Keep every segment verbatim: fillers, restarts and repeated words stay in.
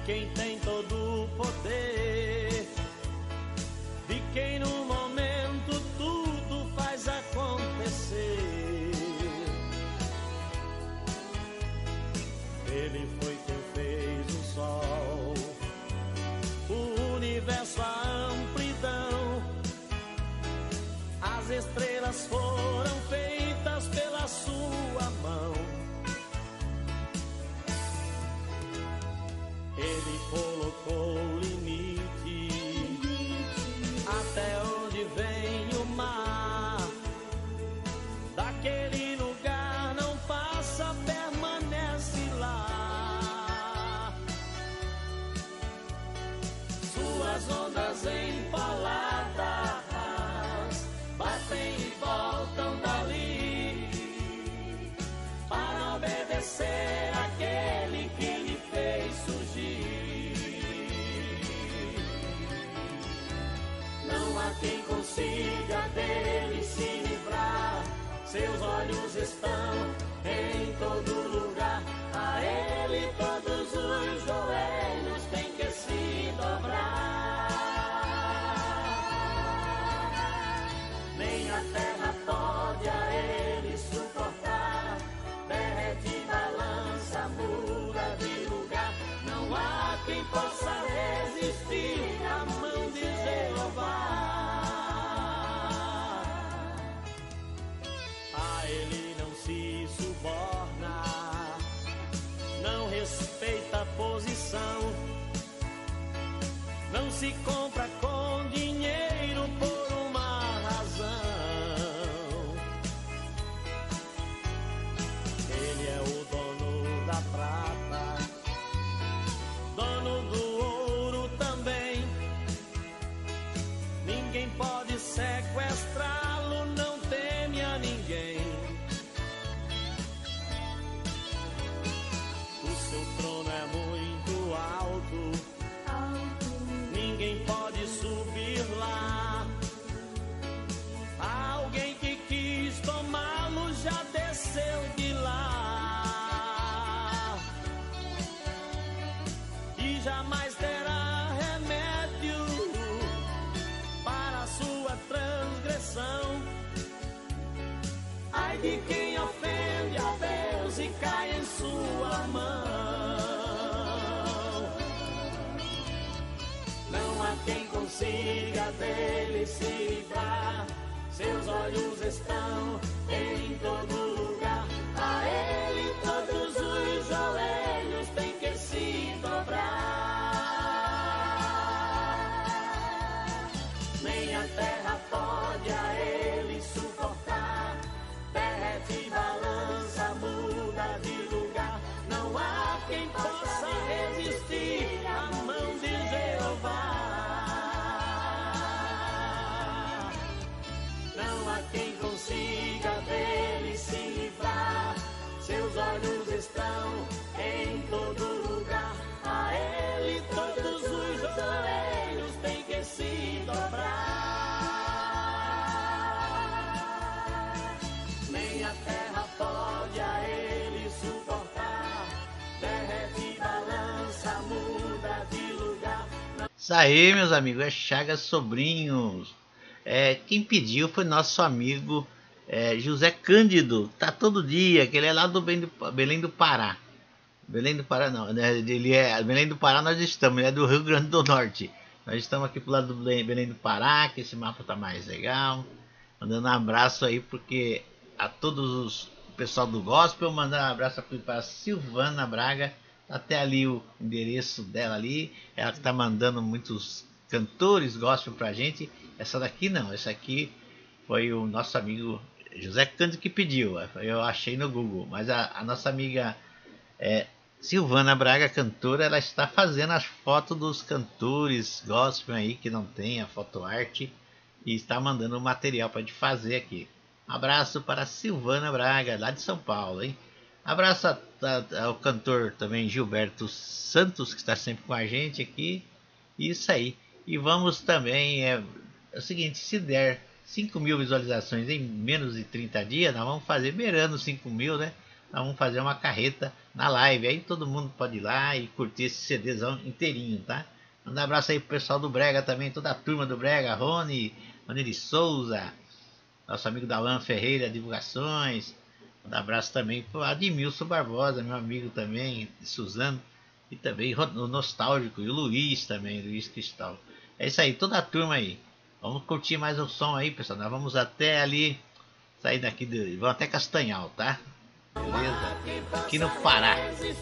quem tem todo o poder, de quem no momento tudo faz acontecer. Ele foi quem fez o sol, o universo, a amplidão. As estrelas foram feitas pela sua mão. Ele colocou o limite até onde vem o mar. Daquele lugar não passa, permanece lá. Suas ondas empoladas batem e voltam dali para obedecer àquele que lhe fez surgir. Não há quem consiga dele se livrar. Seus olhos estão em todo lugar. A ele todos os joelhos têm que se dobrar. Nem a terra pode a ele suportar. Derrete, balança, muda de lugar. Não há quem possa resistir à mão de Jeová. A ele não se suborna, não respeita a posição, não se compra com dinheiro por uma razão. Ele é o dono da prata, dono do ouro também. Ninguém pode sequestrá-lo, não teme a ninguém. O seu trono é muito alto, ninguém pode subir lá. Alguém que quis tomá-lo já desceu de lá. E jamais terá remédio para a sua transgressão. Ai de quem ofende a Deus e cai em sua mão. Não há quem consiga dele se livrar. Seus olhos estão em todo lugar. A ele todos os joelhos têm que se dobrar. Nem a terra pode a ele suportar. Derrete, balança, muda de lugar. Não há quem possa resistir à mão de Jeová. Não há quem consiga dele se livrar. Seus olhos estão em todo lugar. A ele todos os joelhos têm que se dobrar. Nem a terra pode a ele suportar. Derrete, balança, muda de lugar. Isso aí, meus amigos, é Chagas Sobrinhos. É, quem pediu foi nosso amigo é, José Cândido. Tá todo dia, que ele é lá do Belém do Pará. Belém do Pará não, né? Ele é Belém do Pará, nós estamos, ele é do Rio Grande do Norte. Nós estamos aqui pro lado do Belém do Pará, que esse mapa tá mais legal. Mandando um abraço aí porque a todos os o pessoal do gospel, mandando um abraço aqui para Silvana Braga. Até ali o endereço dela ali, ela que tá mandando muitos cantores gospel pra gente. Essa daqui não, essa aqui foi o nosso amigo José Cândido que pediu, eu achei no Google, mas a, a nossa amiga é, Silvana Braga, cantora, ela está fazendo as fotos dos cantores gospel aí que não tem a fotoarte e está mandando o material para gente fazer aqui. Abraço para Silvana Braga, lá de São Paulo, hein? Abraço a, a, ao cantor também Gilberto Santos, que está sempre com a gente aqui. Isso aí. E vamos também, é, é o seguinte, se der cinco mil visualizações em menos de trinta dias, nós vamos fazer beirando cinco mil, né? nós vamos fazer uma carreta na live. Aí todo mundo pode ir lá e curtir esse CDzão inteirinho, tá? Manda um abraço aí pro pessoal do Brega também, toda a turma do Brega, Rony, Rony de Souza, nosso amigo Dalan Ferreira, Divulgações. Manda um abraço também pro Admilson Barbosa, meu amigo também, Suzano, e também o Nostálgico, e o Luiz também, Luiz Cristal. É isso aí, toda a turma aí. Vamos curtir mais o som aí, pessoal. Nós vamos até ali, sair daqui, de, vamos até Castanhal, tá? Beleza? Aqui no Pará.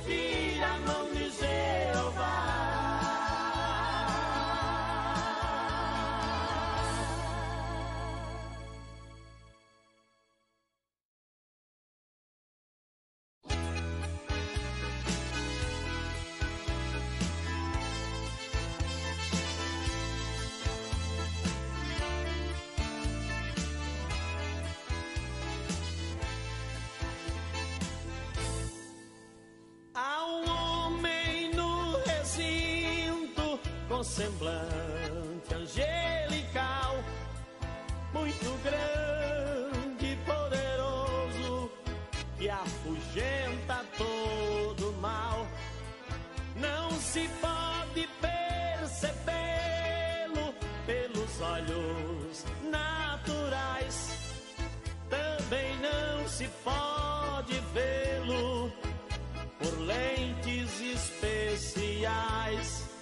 Semblante angelical, muito grande e poderoso, que afugenta todo mal. Não se pode percebê-lo pelos olhos naturais, também não se pode vê-lo por lentes especiais.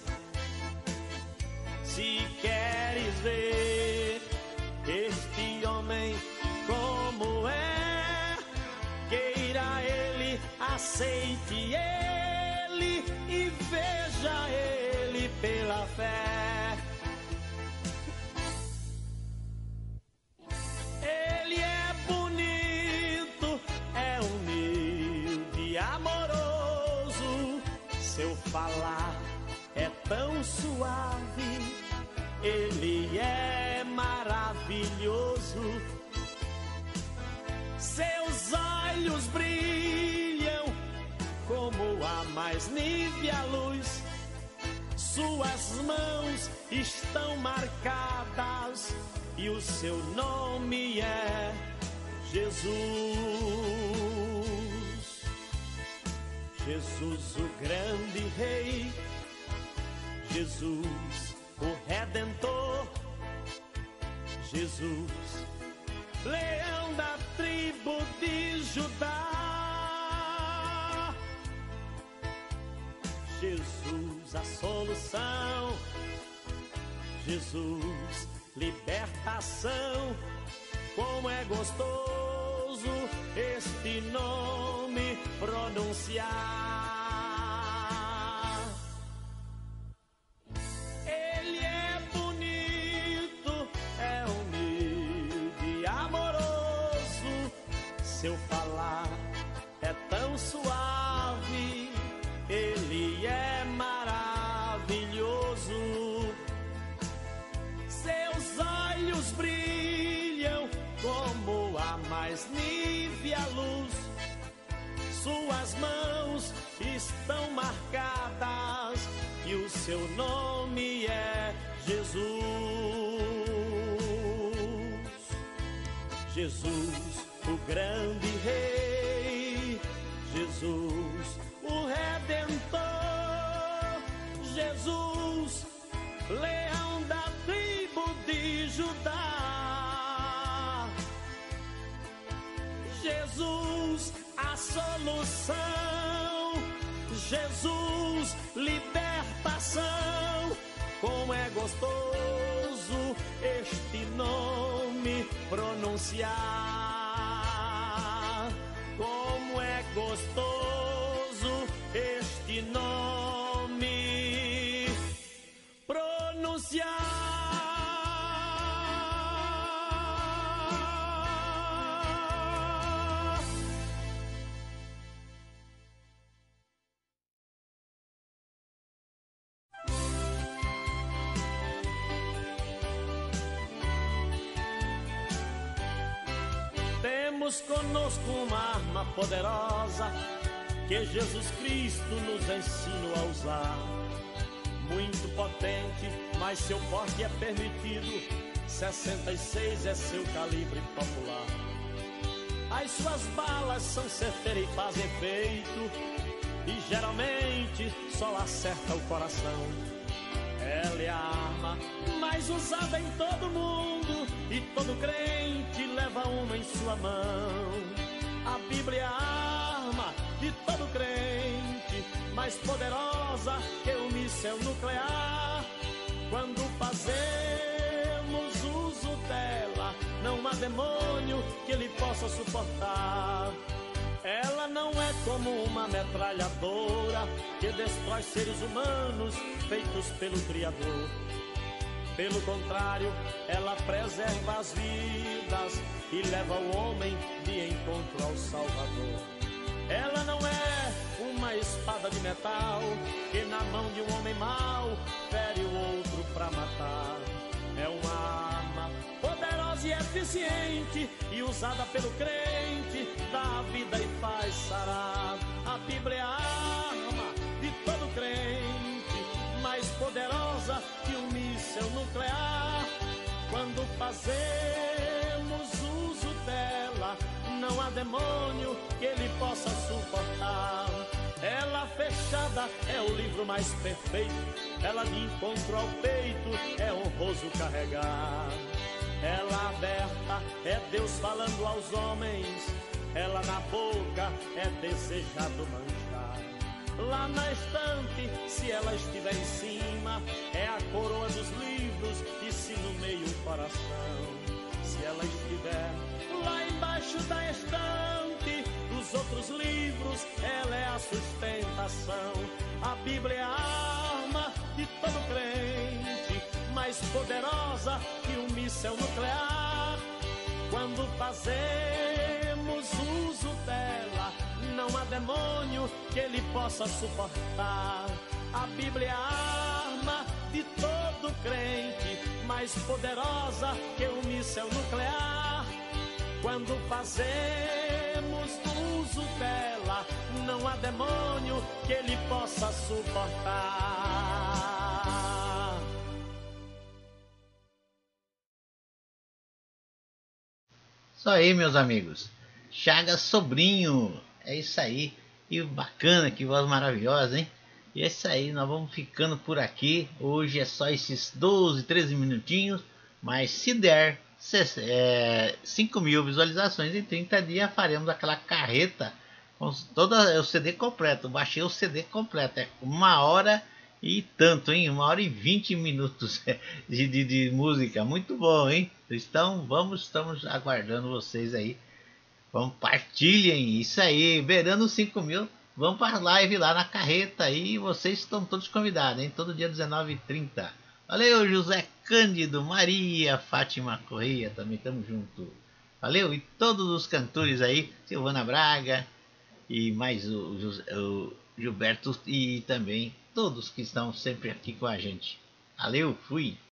Se queres ver este homem como é, queira ele, aceite ele e veja ele pela fé. Ele é bonito, é humilde, amoroso, seu falar é tão suave, ele é maravilhoso. Seus olhos brilham como a mais nívea luz. Suas mãos estão marcadas e o seu nome é Jesus. Jesus, o grande Rei. Jesus, o Redentor. Jesus, leão da tribo de Judá. Jesus, a solução. Jesus, libertação. Como é gostoso este nome pronunciar. Seu falar é tão suave, ele é maravilhoso. Seus olhos brilham como a mais nívea luz. Suas mãos estão marcadas e o seu nome é Jesus. Jesus, o grande Rei. Jesus, o Redentor. Jesus, leão da tribo de Judá. Jesus, a solução. Jesus, libertação. Como é gostoso este nome pronunciar. Como é gostoso este nome pronunciar. Temos conosco uma arma poderosa que Jesus Cristo nos ensina a usar. Muito potente, mas seu porte é permitido. sessenta e seis é seu calibre popular. As suas balas são certeiras e fazem efeito, e geralmente só acerta o coração. Ela é a arma mais usada em todo mundo, e todo crente leva uma em sua mão. A Bíblia é a arma de todo crente, mais poderosa que o míssil nuclear. Quando fazemos uso dela, não há demônio que ele possa suportar. Ela não é como uma metralhadora que destrói seres humanos feitos pelo Criador. Pelo contrário, ela preserva as vidas e leva o homem de encontro ao Salvador. Ela não é uma espada de metal que na mão de um homem mau fere o outro pra matar. É uma arma poderosa e eficiente, e usada pelo crente, dá vida e faz sarar. A Bíblia é a arma de todo crente, mais poderosa que um míssil nuclear. Quando fazemos uso dela, não há demônio que ele possa suportar. Ela fechada é o livro mais perfeito, ela de encontro ao peito é honroso carregar. Ela aberta é Deus falando aos homens, ela na boca é desejado manjar. Lá na estante, se ela estiver em cima, é a coroa dos livros e se no meio o coração. Se ela estiver lá embaixo da estante dos outros livros, ela é a sustentação. A Bíblia é a arma de todo crente, mais poderosa que um míssil nuclear. Quando fazemos uso dela, não há demônio que ele possa suportar. A Bíblia é a arma de todo crente, mais poderosa que um míssil nuclear. Quando fazemos uso dela, não há demônio que ele possa suportar. Isso aí, meus amigos. Chagas Sobrinho. É isso aí. E bacana, que voz maravilhosa, hein? E é isso aí, nós vamos ficando por aqui. Hoje é só esses doze, treze minutinhos. Mas se der é, cinco mil visualizações em trinta dias, faremos aquela carreta com todo o C D completo. Baixei o C D completo. É uma hora e tanto, hein? Uma hora e vinte minutos de, de, de música. Muito bom, hein? Então vamos, estamos aguardando vocês aí. Compartilhem isso aí. Beirando cinco mil. Vamos para a live lá na carreta aí. Vocês estão todos convidados, hein? Todo dia dezenove e trinta. Valeu, José Cândido, Maria, Fátima Correia, também estamos juntos. Valeu, e todos os cantores aí, Silvana Braga e mais o, o Gilberto e também todos que estão sempre aqui com a gente. Valeu, fui!